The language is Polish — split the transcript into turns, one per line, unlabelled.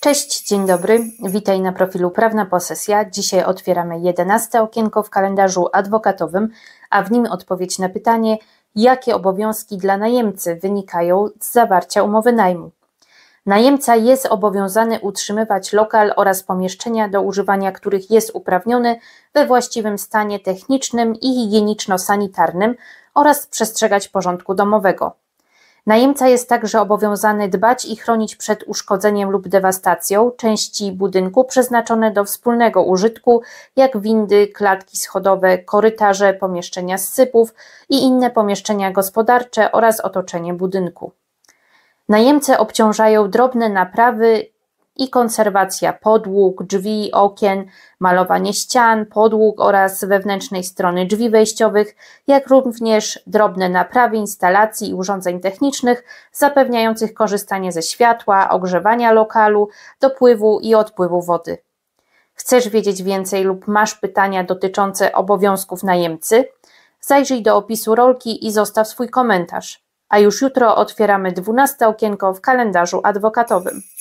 Cześć, dzień dobry, witaj na profilu Prawna Posesja. Dzisiaj otwieramy 11 okienko w kalendarzu adwokatowym, a w nim odpowiedź na pytanie, jakie obowiązki dla najemcy wynikają z zawarcia umowy najmu. Najemca jest obowiązany utrzymywać lokal oraz pomieszczenia, do używania których jest uprawniony, we właściwym stanie technicznym i higieniczno-sanitarnym oraz przestrzegać porządku domowego. Najemca jest także obowiązany dbać i chronić przed uszkodzeniem lub dewastacją części budynku przeznaczone do wspólnego użytku, jak windy, klatki schodowe, korytarze, pomieszczenia zsypów i inne pomieszczenia gospodarcze oraz otoczenie budynku. Najemcę obciążają drobne naprawy i konserwacja podłóg, drzwi, okien, malowanie ścian, podłóg oraz wewnętrznej strony drzwi wejściowych, jak również drobne naprawy instalacji i urządzeń technicznych zapewniających korzystanie ze światła, ogrzewania lokalu, dopływu i odpływu wody. Chcesz wiedzieć więcej lub masz pytania dotyczące obowiązków najemcy? Zajrzyj do opisu rolki i zostaw swój komentarz. A już jutro otwieramy 12 okienko w kalendarzu adwokatowym.